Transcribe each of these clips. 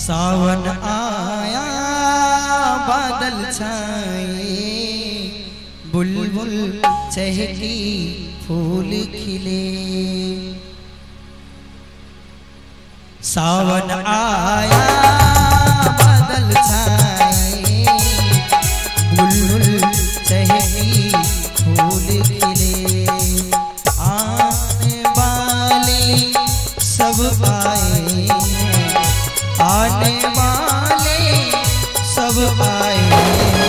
सावन आया बादल छाए, बुलबुल चहकी फूल खिले। सावन आया बादल छाए, बुलबुल चहकी फूल खिले। आने वाले सब आए, आने वाले सब आए,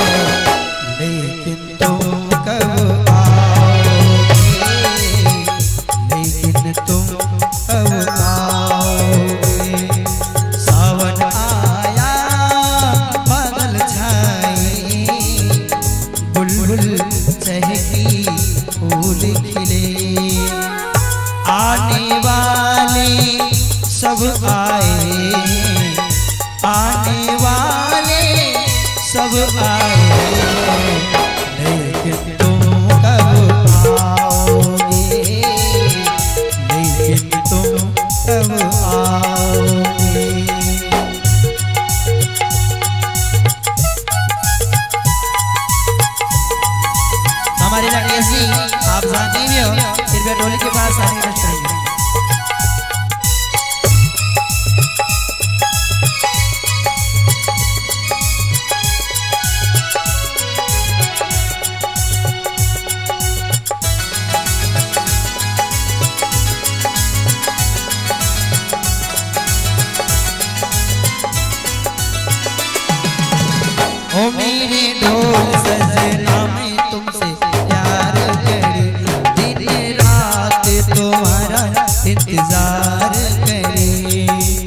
लेकिन तुम कब आओगे, लेकिन तुम कब आओगे। सावन आया बादल छाए, बुलबुल चहकी फूल खिले। आने वाले सब आए, आने वाले सब आए, लेकिन तुम कब आओगे, लेकिन तुम कब आओगे। हमारे राकेश जी आप जानते भी हो, फिर भी टोली के पास आने का चाहिए। ओ मेरे ढोल सजना मैं तुमसे प्यार करे, दिन रात तुम्हारा इंतजार करे।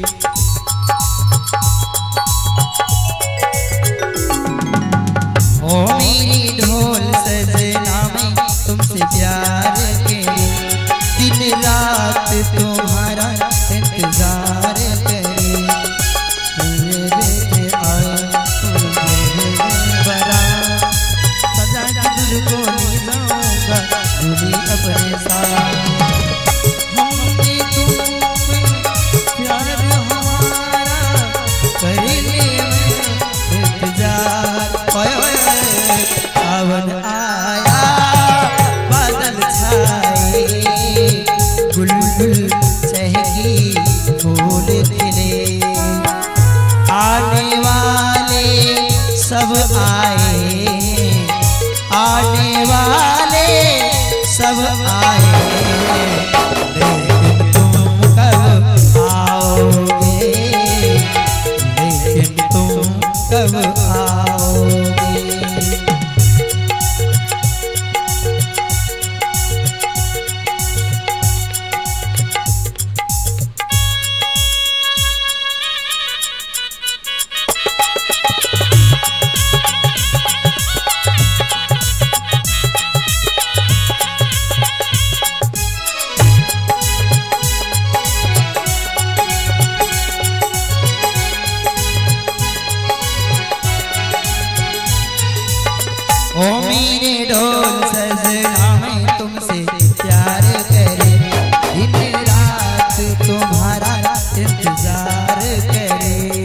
ओ मेरी ढोल सजना मैं तुमसे प्यार करे, दिन रात तुम्हारा इंतजार करे। अपने साथ हमने तुम प्यार हमारा करने में इंतजार। सावन आया बादल छाए, बुलबुल चहकी फूल खिले। आने वाले सब आए, आने वाले सब आए, लेकिन तुम कब आओगे, लेकिन तुम कब आओगे। ओ मेरे ढोल सजना मैं तुमसे प्यार करे, दिन रात तुम्हारा इंतजार करे।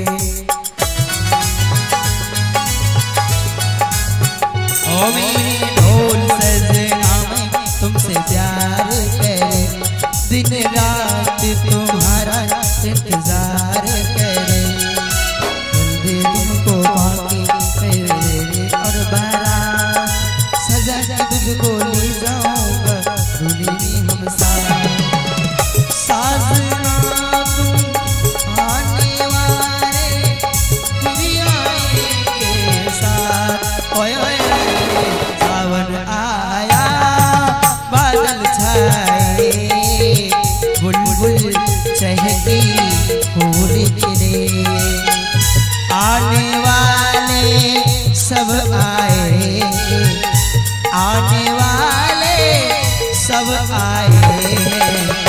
ओ मेरे ढोल सजना मैं तुमसे प्यार करे, दिन रात तुम्हारा इंतजार करे। जल्दी तुमको बाकी और बारा तुझको ले जाऊंगा डोली में हम साजना। तुम आने वाले फिर आएंगे साथ। ओए ओए सावन आया बादल छाए, बुलबुल चहकी फूल खिले। आने वाले सब आए, आने वाले सब आए,